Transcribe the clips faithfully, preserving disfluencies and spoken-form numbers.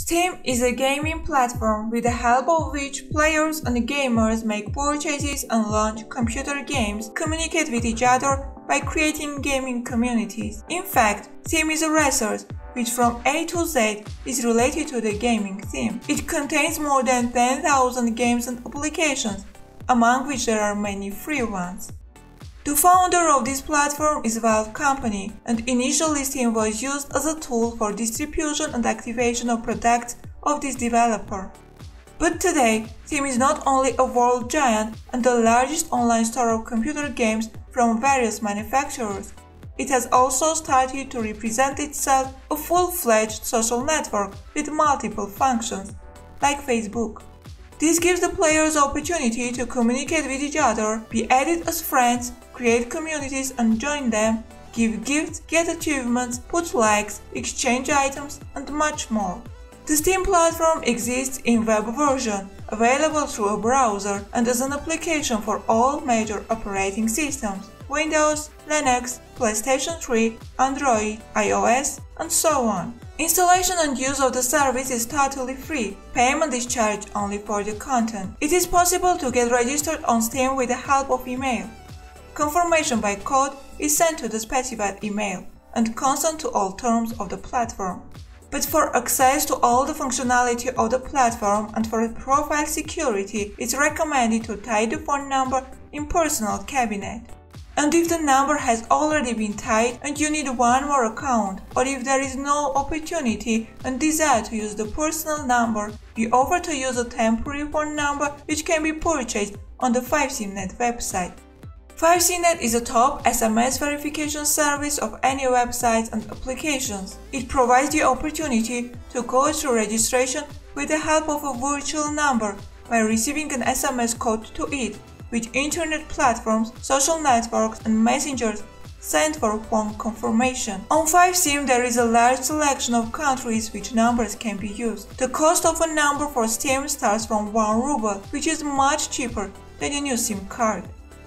Steam is a gaming platform with the help of which players and gamers make purchases and launch computer games, communicate with each other by creating gaming communities. In fact, Steam is a resource which from A to Z is related to the gaming theme. It contains more than ten thousand games and applications, among which there are many free ones. The founder of this platform is Valve Company, and initially Steam was used as a tool for distribution and activation of products of this developer. But today, Steam is not only a world giant and the largest online store of computer games from various manufacturers, it has also started to represent itself a full-fledged social network with multiple functions, like Facebook. This gives the players the opportunity to communicate with each other, be added as friends, create communities and join them, give gifts, get achievements, put likes, exchange items, and much more. The Steam platform exists in web version, available through a browser and as an application for all major operating systems: Windows, Linux, PlayStation three, Android, iOS, and so on. Installation and use of the service is totally free. Payment is charged only for the content. It is possible to get registered on Steam with the help of email. Confirmation by code is sent to the specified email and consent to all terms of the platform. But for access to all the functionality of the platform and for profile security, it's recommended to tie the phone number in personal cabinet. And if the number has already been tied and you need one more account, or if there is no opportunity and desire to use the personal number, we offer to use a temporary phone number which can be purchased on the five sim net website. five sim net is a top S M S verification service of any websites and applications. It provides the opportunity to go through registration with the help of a virtual number by receiving an S M S code to it, which internet platforms, social networks, and messengers send for phone confirmation. On five sim there is a large selection of countries which numbers can be used. The cost of a number for Steam starts from one ruble, which is much cheaper than a new SIM card.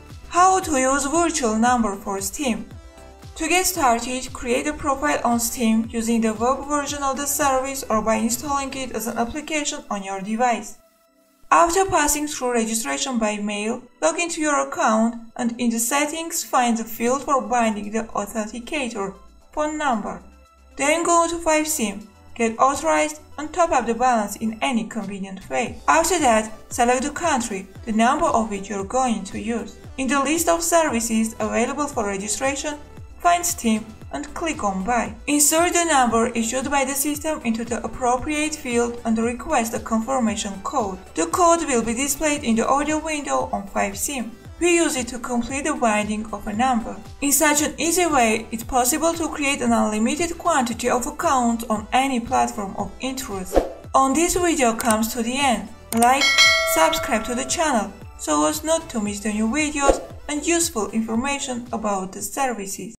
How to use virtual number for Steam? To get started, create a profile on Steam using the web version of the service or by installing it as an application on your device. After passing through registration by mail, log into your account and in the settings find the field for binding the authenticator phone number. Then go to five sim, get authorized and top up the balance in any convenient way. After that, select the country, the number of which you're going to use. In the list of services available for registration, find Steam and click on Buy. Insert the number issued by the system into the appropriate field and request a confirmation code. The code will be displayed in the audio window on five sim. We use it to complete the binding of a number. In such an easy way, it's possible to create an unlimited quantity of accounts on any platform of interest. On this video comes to the end. Like, subscribe to the channel so as not to miss the new videos and useful information about the services.